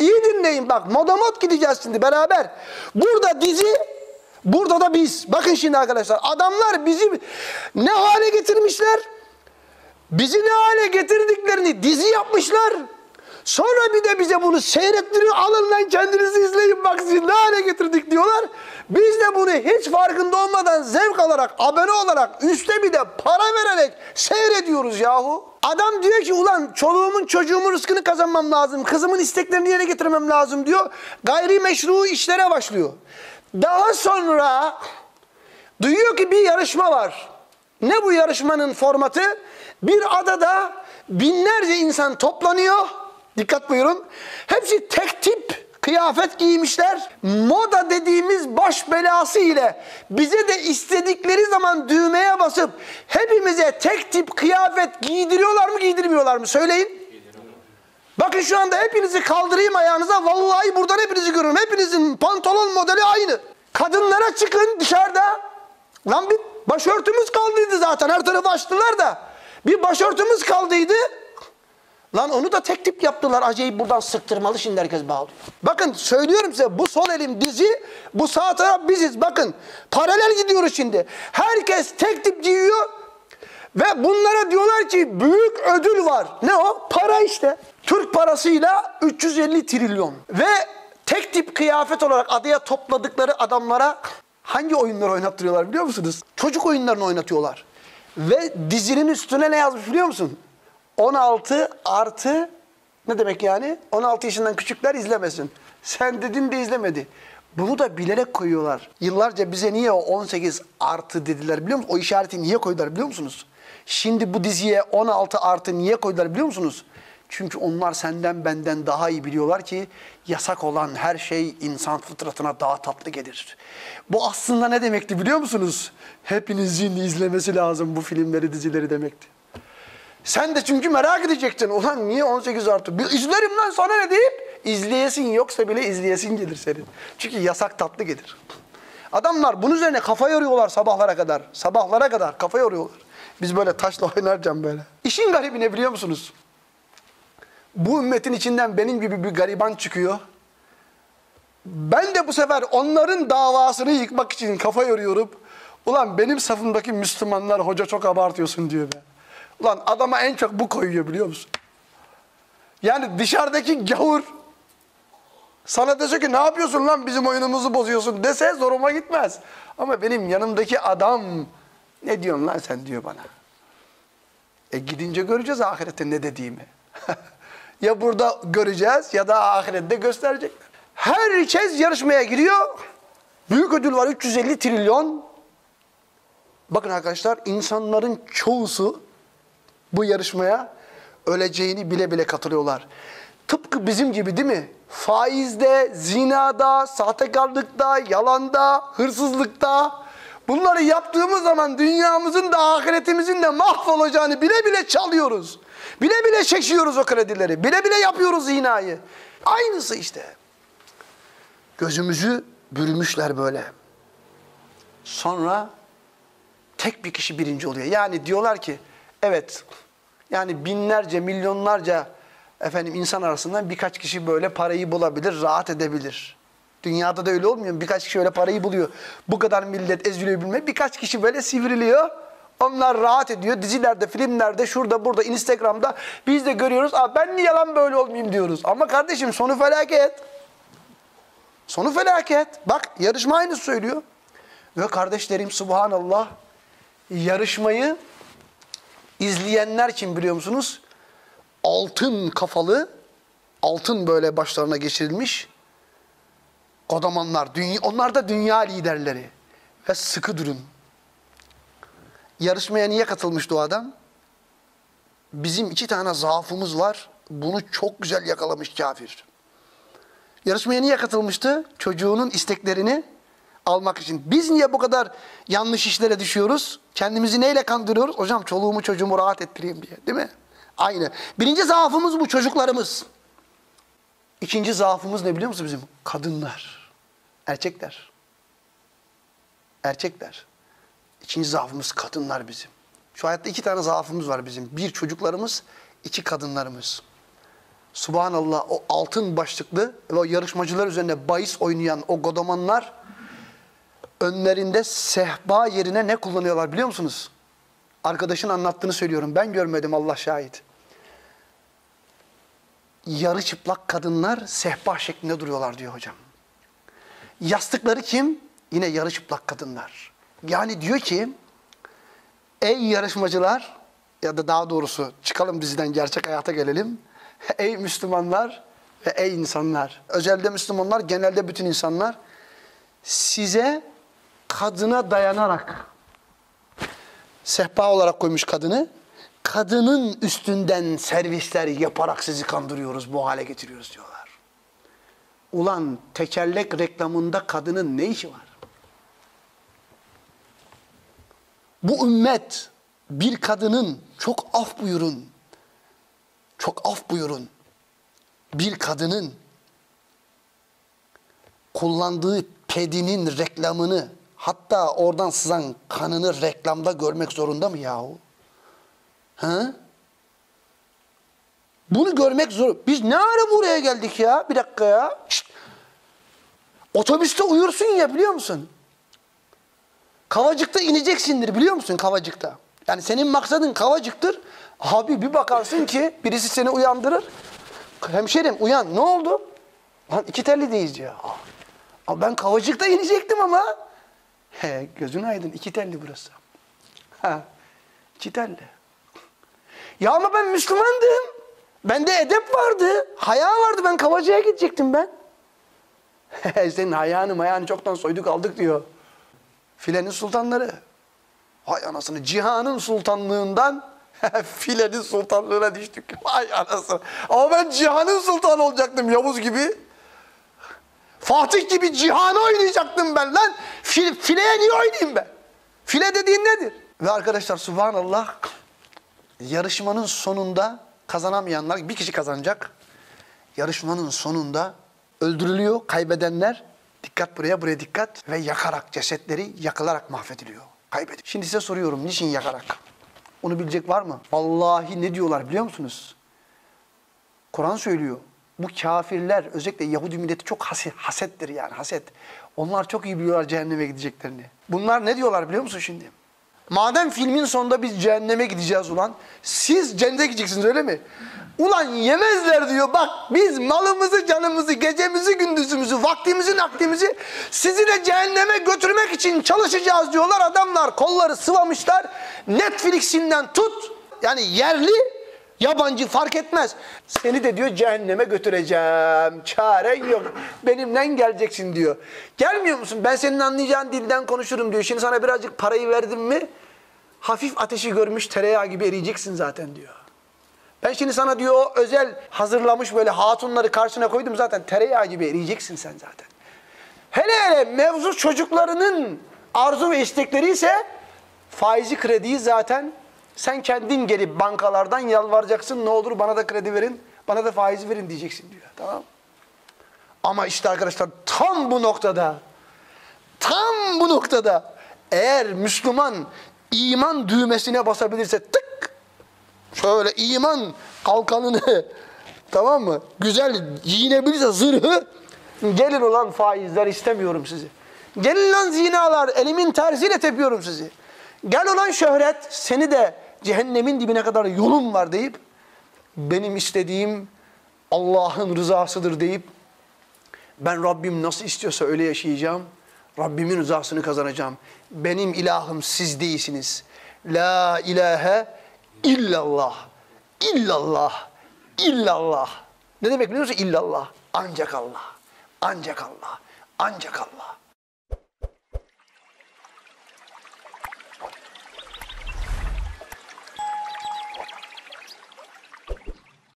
İyi dinleyin bak, modamot gideceğiz şimdi beraber. Burada dizi, burada da biz. Bakın şimdi arkadaşlar, adamlar bizi ne hale getirmişler? Bizi ne hale getirdiklerini dizi yapmışlar. Sonra bir de bize bunu seyrettiriyor. Alın lan kendinizi izleyin bak sizi ne hale getirdik diyorlar. Biz de bunu hiç farkında olmadan zevk alarak, abone olarak, üstte bir de para vererek seyrediyoruz yahu. Adam diyor ki ulan çoluğumun çocuğumun rızkını kazanmam lazım. Kızımın isteklerini yerine getirmem lazım diyor. Gayrimeşru işlere başlıyor. Daha sonra duyuyor ki bir yarışma var. Ne bu yarışmanın formatı? Bir adada binlerce insan toplanıyor. Dikkat buyurun. Hepsi tek tip kıyafet giymişler. Moda dediğimiz baş belası ile bize de istedikleri zaman düğmeye basıp hepimize tek tip kıyafet giydiriyorlar mı giydirmiyorlar mı? Söyleyin. Bakın şu anda hepinizi kaldırayım ayağınıza. Vallahi buradan hepinizi görüyorum. Hepinizin pantolon modeli aynı. Kadınlara çıkın dışarıda. Lan bir başörtümüz kaldıydı zaten. Her tarafı açtılar da. Bir başörtümüz kaldıydı. Lan onu da tek tip yaptılar. Acayip buradan sıktırmalı şimdi herkes bağlıyor. Bakın söylüyorum size bu sol elim dizi, bu sağ taraf biziz. Bakın paralel gidiyoruz şimdi. Herkes tek tip giyiyor ve bunlara diyorlar ki büyük ödül var. Ne o? Para işte. Türk parasıyla 350 trilyon. Ve tek tip kıyafet olarak adaya topladıkları adamlara hangi oyunları oynattırıyorlar biliyor musunuz? Çocuk oyunlarını oynatıyorlar. Ve dizinin üstüne ne yazmış biliyor musun? 16 artı ne demek yani? 16 yaşından küçükler izlemesin. Sen dedin de izlemedi. Bunu da bilerek koyuyorlar. Yıllarca bize niye o 18 artı dediler biliyor musunuz? O işareti niye koydular biliyor musunuz? Şimdi bu diziye 16 artı niye koydular biliyor musunuz? Çünkü onlar senden benden daha iyi biliyorlar ki yasak olan her şey insan fıtratına daha tatlı gelir. Bu aslında ne demekti biliyor musunuz? Hepinizin izlemesi lazım bu filmleri, dizileri demekti. Sen de çünkü merak edecektin. Ulan niye 18 artı? Bir izlerim lan sana ne deyip izleyesin yoksa bile izleyesin gelir senin. Çünkü yasak tatlı gelir. Adamlar bunun üzerine kafa yoruyorlar sabahlara kadar. Sabahlara kadar kafa yoruyorlar. Biz böyle taşla oynarken böyle. İşin garibi ne biliyor musunuz? Bu ümmetin içinden benim gibi bir gariban çıkıyor. Ben de bu sefer onların davasını yıkmak için kafa yoruyorum. Ulan benim safımdaki Müslümanlar hoca çok abartıyorsun diyor be. Ulan adama en çok bu koyuyor biliyor musun? Yani dışarıdaki gavur sana dese ki ne yapıyorsun lan bizim oyunumuzu bozuyorsun dese zoruma gitmez. Ama benim yanımdaki adam ne diyorsun lan sen diyor bana. Gidince göreceğiz ahirette ne dediğimi. Ya burada göreceğiz ya da ahirette gösterecekler. Herkes yarışmaya giriyor. Büyük ödül var 350 trilyon. Bakın arkadaşlar insanların çoğusu bu yarışmaya öleceğini bile bile katılıyorlar. Tıpkı bizim gibi değil mi? Faizde, zinada, sahtekarlıkta, yalanda, hırsızlıkta bunları yaptığımız zaman dünyamızın da ahiretimizin de mahvolacağını bile bile çalıyoruz. Bile bile çekiyoruz o kredileri. Bile bile yapıyoruz zinayı. Aynısı işte. Gözümüzü bürümüşler böyle. Sonra tek bir kişi birinci oluyor. Yani diyorlar ki evet yani binlerce, milyonlarca insan arasından birkaç kişi böyle parayı bulabilir, rahat edebilir. Dünyada da öyle olmuyor mu? Birkaç kişi öyle parayı buluyor. Bu kadar millet eziliyor bilmem. Birkaç kişi böyle sivriliyor. Onlar rahat ediyor. Dizilerde, filmlerde, şurada, burada, Instagram'da biz de görüyoruz. Aa, ben niye lan böyle olmayayım diyoruz. Ama kardeşim sonu felaket. Sonu felaket. Bak yarışma aynı söylüyor. Ve kardeşlerim subhanallah yarışmayı izleyenler kim biliyor musunuz? Altın kafalı, altın böyle başlarına geçirilmiş kodamanlar. Onlar da dünya liderleri. Ve sıkı durun. Yarışmaya niye katılmıştı o adam? Bizim 2 tane zaafımız var. Bunu çok güzel yakalamış kafir. Yarışmaya niye katılmıştı? Çocuğunun isteklerini almak için. Biz niye bu kadar yanlış işlere düşüyoruz? Kendimizi neyle kandırıyoruz? Hocam çoluğumu çocuğumu rahat ettireyim diye. Değil mi? Aynı. Birinci zaafımız bu çocuklarımız. İkinci zaafımız ne biliyor musun bizim? Kadınlar. Erkekler. Erkekler. İkinci zaafımız kadınlar bizim. Şu hayatta 2 tane zaafımız var bizim. 1 çocuklarımız, 2 kadınlarımız. Subhanallah, o altın başlıklı ve o yarışmacılar üzerine bahis oynayan o godomanlar önlerinde sehpa yerine ne kullanıyorlar biliyor musunuz? Arkadaşın anlattığını söylüyorum. Ben görmedim, Allah şahit. Yarı çıplak kadınlar sehpa şeklinde duruyorlar diyor hocam. Yastıkları kim? Yine yarı çıplak kadınlar. Yani diyor ki, ey yarışmacılar, ya da daha doğrusu çıkalım diziden gerçek hayata gelelim. Ey Müslümanlar ve ey insanlar. Özelde Müslümanlar, genelde bütün insanlar. Size kadına dayanarak, sehpa olarak koymuş kadını, kadının üstünden servisler yaparak sizi kandırıyoruz, bu hale getiriyoruz diyorlar. Ulan tekerlek reklamında kadının ne işi var? Bu ümmet bir kadının, çok af buyurun, çok af buyurun, bir kadının kullandığı pedinin reklamını, hatta oradan sızan kanını reklamda görmek zorunda mı yahu? Ha? Bunu görmek zor. Biz ne ara buraya geldik ya? Bir dakika ya. Şişt. Otobüste uyursun ya, biliyor musun? Kavacıkta ineceksindir, biliyor musun, Kavacıkta? Yani senin maksadın Kavacık'tır. Abi bir bakarsın ki birisi seni uyandırır. Hemşerim uyan, ne oldu? Lan iki tellideyiz ya. Abi ben Kavacık'ta inecektim ama. He, gözün aydın, iki telli burası. Ha, iki telli. Ya ama ben Müslümandım. Bende edep vardı, haya vardı, ben Kavacık'a gidecektim ben. Senin hayağını çoktan soyduk aldık diyor. Filenin sultanları. Vay anasını, cihanın sultanlığından filenin sultanlığına düştük. Vay anasını. Ama ben cihanın sultanı olacaktım Yavuz gibi. Fatih gibi cihanı oynayacaktım ben lan. Fileye niye oynayayım ben? File dediğin nedir? Ve arkadaşlar subhanallah, yarışmanın sonunda kazanamayanlar, bir kişi kazanacak. Yarışmanın sonunda öldürülüyor kaybedenler. Dikkat buraya dikkat. Ve yakarak, cesetleri yakılarak mahvediliyor. Kaybediyor. Şimdi size soruyorum, niçin yakarak? Onu bilecek var mı? Vallahi ne diyorlar biliyor musunuz? Kur'an söylüyor. Bu kafirler, özellikle Yahudi milleti çok hasettir yani, haset. Onlar çok iyi biliyorlar cehenneme gideceklerini. Bunlar ne diyorlar biliyor musun şimdi? Madem filmin sonunda biz cehenneme gideceğiz ulan, siz cennete gideceksiniz öyle mi? Ulan yemezler diyor, bak biz malımızı, canımızı, gecemizi, gündüzümüzü, vaktimizi, nakdimizi sizi de cehenneme götürmek için çalışacağız diyorlar. Adamlar kolları sıvamışlar, Netflix'inden tut, yani yerli, yabancı fark etmez. Seni de diyor cehenneme götüreceğim, çaren yok, benimle geleceksin diyor. Gelmiyor musun? Ben senin anlayacağın dilden konuşurum diyor. Şimdi sana birazcık parayı verdim mi, hafif ateşi görmüş tereyağı gibi eriyeceksin zaten diyor. Ben şimdi sana diyor o özel hazırlamış böyle hatunları karşına koydum, zaten tereyağı gibi eriyeceksin sen zaten. Hele hele mevzu çocuklarının arzu ve istekleri ise faizi, krediyi zaten sen kendin gelip bankalardan yalvaracaksın. Ne olur bana da kredi verin, bana da faizi verin diyeceksin diyor. Tamam. Ama işte arkadaşlar tam bu noktada eğer Müslüman iman düğmesine basabilirse tık, şöyle iman kalkanını, tamam mı, güzel giyinebilirse zırhı, gelin ulan faizler, istemiyorum sizi. Gelin lan zinalar, elimin tersiyle tepiyorum sizi. Gel ulan şöhret, seni de cehennemin dibine kadar yolum var deyip, benim istediğim Allah'ın rızasıdır deyip, ben Rabbim nasıl istiyorsa öyle yaşayacağım, Rabbimin rızasını kazanacağım. Benim ilahım siz değilsiniz. La ilahe illallah. İllallah. İllallah. Ne demek biliyor musun illallah? Ancak Allah. Ancak Allah. Ancak Allah.